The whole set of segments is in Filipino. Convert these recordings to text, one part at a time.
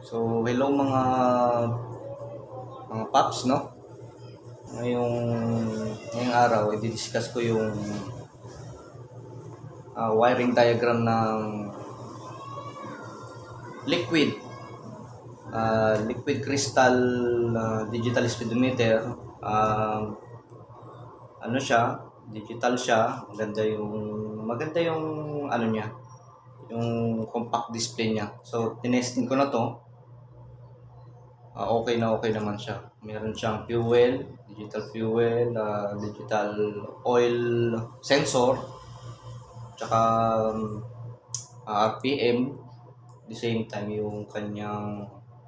So, hello mga paps, no? Ngayong araw, i-discuss ko yung wiring diagram ng liquid liquid crystal digital speedometer. Ano siya? Digital siya. Maganda yung ano niya, yung compact display niya. So, tinesting ko na to. Okay naman siya. Meron siyang fuel, digital fuel, digital oil sensor, tsaka RPM. At the same time, yung kanyang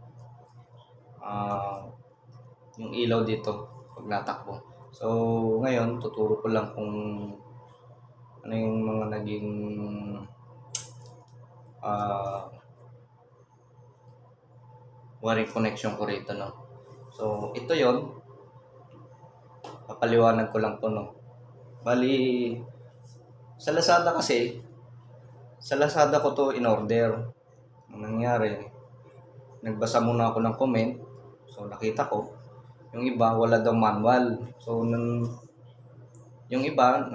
yung ilaw dito pag natakbo. So, ngayon, tuturo ko lang kung ano yung mga naging wiring connection ko rito, no? So, ito yon, papaliwanag ko lang po, no? Bali, sa Lazada ko to in order. Ang nangyari, nagbasa muna ako ng comment. So, nakita ko, yung iba, wala daw manual. So, yung iba,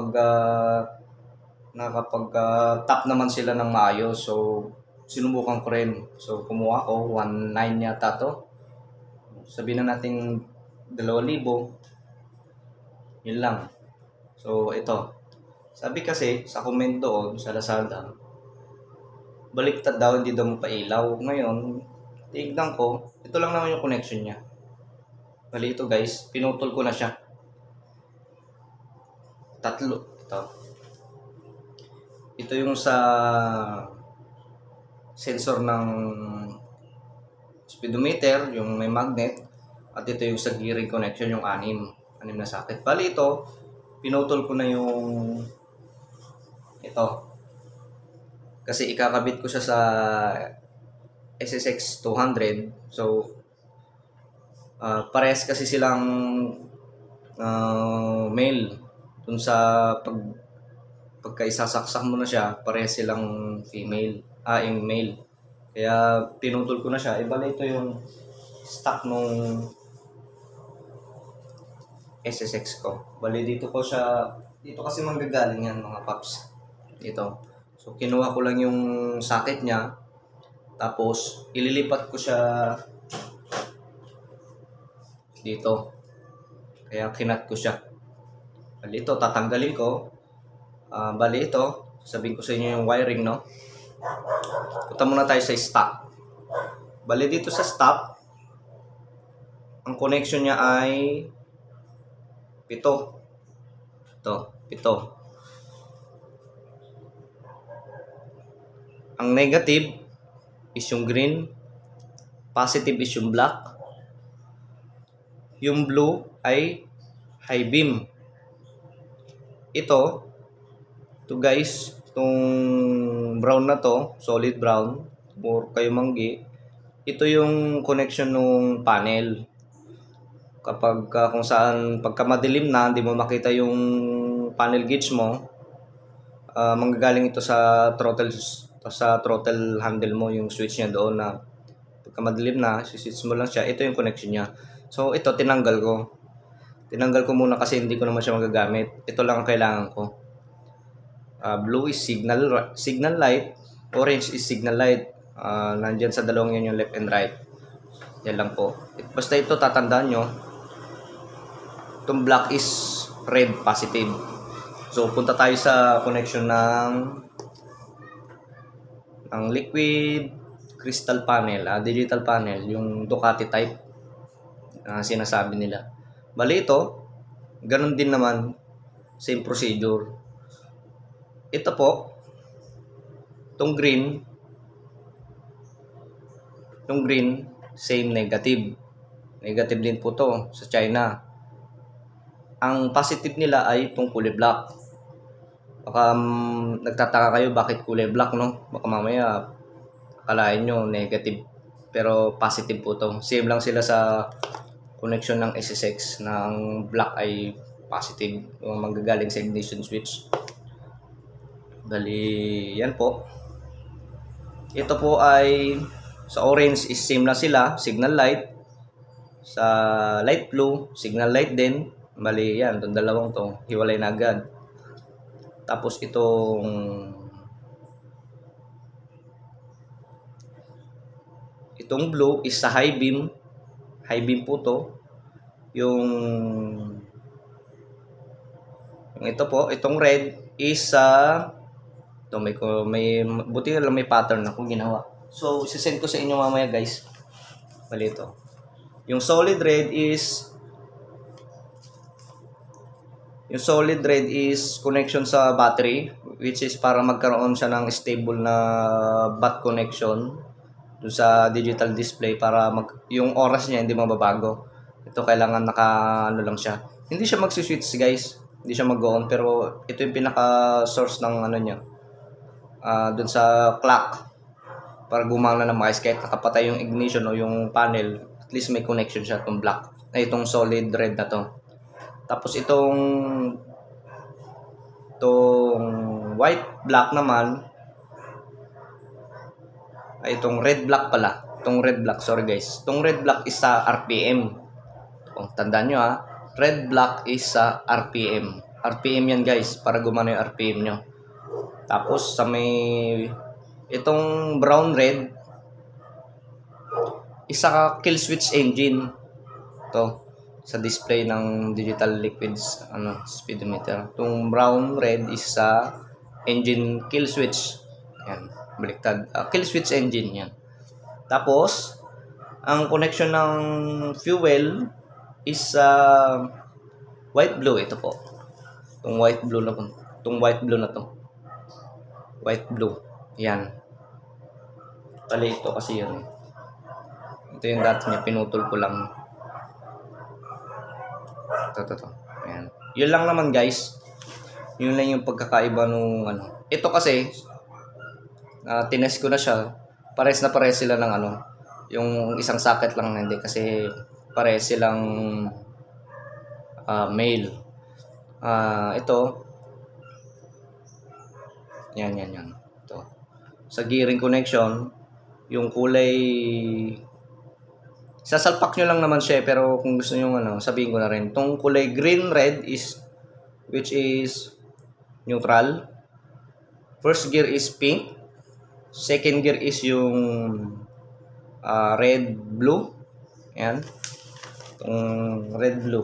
nakapag-tap naman sila ng maayos. So, sinubukan ko rin. So, kumuha ko, 1.9 yata to. Sabihin na natin 2,000. Yun lang. So, ito. Sabi kasi, sa comment doon, sa Lazada, baliktad daw, hindi daw mapailaw. Ngayon, tignan ko, ito lang naman yung connection niya. Bali ito guys, pinutol ko na siya. Tatlo. Ito yung sa sensor ng speedometer, yung may magnet. At ito yung sa gearing connection, yung anim na socket. Bali ito, pinutol ko na yung ito. Kasi ikakabit ko siya sa SSX 200. So, parehas kasi silang male. Dun sa pagkaisasaksak mo na siya, parehas silang female. Yung male. Kaya pinutol ko na siya. Bali ito yung stock nung SSX ko. Bali dito kasi manggagaling yan mga paps. Ito. So kinuha ko lang yung socket niya. Tapos ililipat ko siya dito. Kaya kinat ko siya. Bali ito, tatanggalin ko. Bali ito, sabihin ko sa inyo yung wiring, no? Punta muna tayo sa stop. Bali dito sa stop, ang connection niya ay 7. Ito, 7. Ang negative is yung green, positive is yung black, yung blue ay high beam. Ito guys, itong brown na to, solid brown, or kayo manggi, ito yung connection ng panel. Kapag kung saan pagka madilim na, hindi mo makita yung panel gauge mo, manggagaling ito sa throttle handle mo, yung switch niya doon na pagka madilim na, switch mo lang siya, ito yung connection niya. So ito tinanggal ko muna kasi hindi ko naman siya magagamit. Ito lang ang kailangan ko. Blue is signal light, orange is signal light. Nandyan sa dalawang yun yung left and right. Yan lang po. Basta ito tatandaan nyo, itong black is red, positive. So punta tayo sa connection ng liquid crystal panel, digital panel, yung Ducati type sinasabi nila. Bali ito, ganun din naman, same procedure. Ito po, itong green, same negative din po to sa China. Ang positive nila ay itong kulay black. Baka nagtataka kayo bakit kulay black, no? Baka mamaya akalain nyo negative, pero positive po to. Same lang sila sa connection ng SSX, na ang black ay positive, yung manggagaling sa ignition switch. Bali, yan po. Ito po ay Sa orange is same na sila, signal light. Sa light blue, signal light din. Bali yan, itong dalawang to, hiwalay na agad. Tapos itong blue is sa high beam. High beam po to. Yung ito po, itong red is sa ito, may buti na lang may pattern akong ginawa. So, isisend ko sa inyo mamaya guys. Bali ito. Yung solid red is connection sa battery, which is para magkaroon siya ng stable na bat connection doon sa digital display para yung oras niya hindi mababago. Ito kailangan ano lang siya. Hindi siya magsi-switch guys. Hindi siya mag-on, pero ito yung pinaka source ng ano niya. Doon sa clock para gumana na maayos kahit nakapatay yung ignition o yung panel, at least may connection siya itong black. Itong solid red na to. Tapos itong white black naman ay itong red black pala. Itong red black, sorry guys. Itong red black is sa RPM. Tandaan nyo red black is sa RPM. RPM yan guys, para gumana yung RPM nyo. Tapos sa may itong brown red isa kill switch engine to sa display ng digital liquids speedometer. Itong brown red is sa engine kill switch. Yan, baliktad. Kill switch engine yan. Tapos ang connection ng fuel is white blue. Ito po. Itong white blue na po. Itong white blue na to. White blue. Yan. Pali ito kasi yun. Ito yung dati niya. Pinutol ko lang. Ito. Ayan. Yun lang naman guys. Yun lang yung pagkakaiba nung Ito kasi tinest ko na siya. Pares na pares sila ng yung isang socket lang na hindi kasi pares silang male. Ito. Yan. Ito. Sa gearing connection, yung kulay sasalpak nyo lang naman siya, pero kung gusto nyo sabihin ko na rin. Itong kulay green red which is neutral. First gear is pink. Second gear is yung red blue. Ayan. Itong red blue.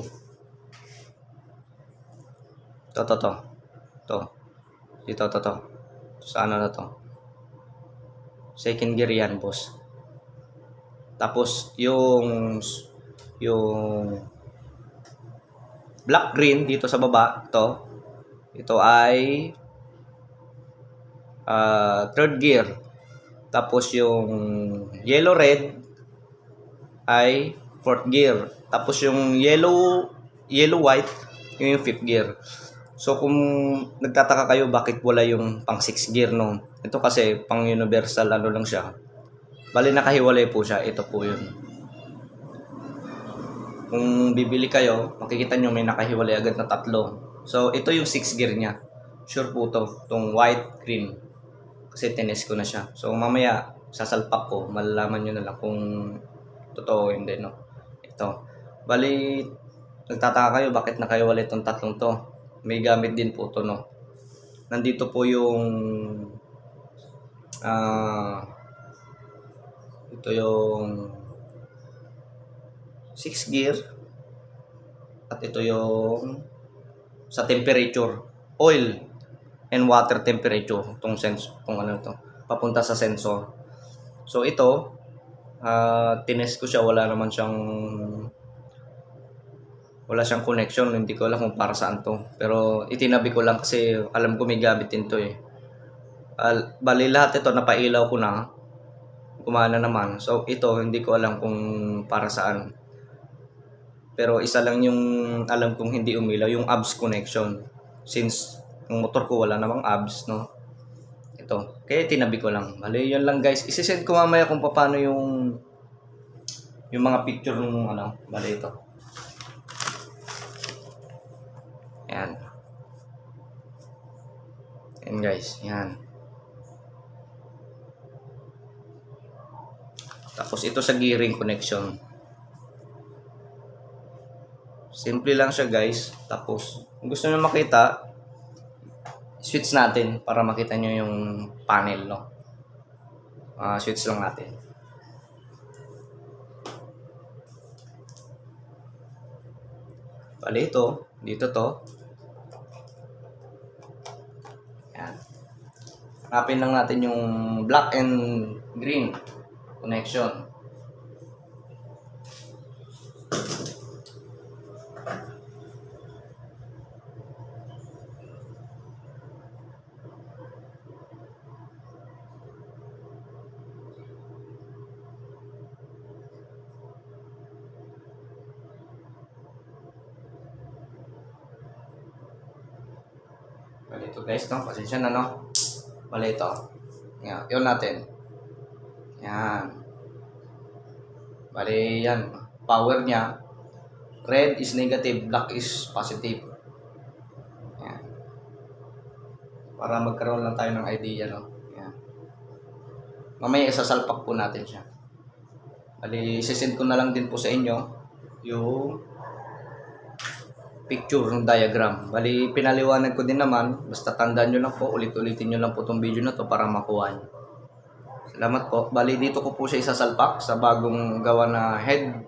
Ito. Ito. Sa na to. Second gear yan, boss. Tapos yung black green dito sa baba, ito ay third gear. Tapos yung yellow red ay fourth gear. Tapos yung yellow white yung fifth gear. So kung nagtataka kayo bakit wala yung pang 6 gear ito kasi pang universal lang siya. Bali nakahiwalay po siya. Ito po yun. Kung bibili kayo, makikita nyo may nakahiwalay agad na 3. So ito yung 6 gear niya. Sure po to. Itong white, green. Kasi tinest ko na siya. So mamaya sasalpak ko. Malalaman nyo na lang kung totoo hindi Ito. Bali nagtataka kayo bakit nakahiwalay itong 3 to. May gamit din po to Nandito po yung ito yung 6 gear at ito yung sa temperature, oil and water temperature, itong sensor, kung papunta sa sensor. So ito tinest ko siya, wala siyang connection. Hindi ko alam kung para saan to, pero itinabi ko lang kasi alam ko may gamit din to bali lahat ito napailaw ko na, gumana naman. So ito hindi ko alam kung para saan, pero isa lang yung alam kong hindi umilaw, yung ABS connection, since yung motor ko wala namang ABS ito, kaya tinabi ko lang. Bali yun lang guys, isisend ko mamaya kung paano yung mga picture ng bali ito. Yan guys, yan. Tapos ito sa gearing connection. Simple lang siya guys. Tapos kung gusto nyo makita, switch natin para makita nyo yung panel, no? Switch lang natin. Bali ito, dito to. Yan. Hanapin lang natin yung black and green connection. Bali ito guys, no? Pasensya na, no? Bali ito. Yan, yun natin. Yan. Bali yan. Power niya. Red is negative, black is positive. Yan. Para magkaroon lang tayo ng idea, no? Yan. Mamaya isasalpak po natin siya. Bali, sisend ko na lang din po sa inyo yung picture ng diagram. Bali, pinaliwanag ko din naman. Basta tandaan nyo lang po, ulit-ulitin nyo lang po itong video na to para makuha nyo. Salamat po. Bali, dito ko po siya isasalpak sa bagong gawa na head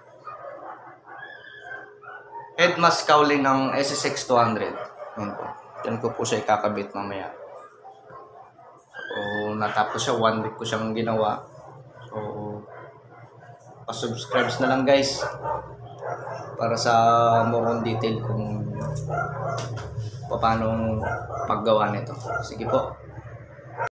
mask cowling ng SSX 200. Yan po. Yan ko po siya ikakabit mamaya. So, natapos siya. 1 week ko siyang ginawa. So, pa-subscribe na lang guys. Para sa more on detail kung paano paggawa nito. Sige po.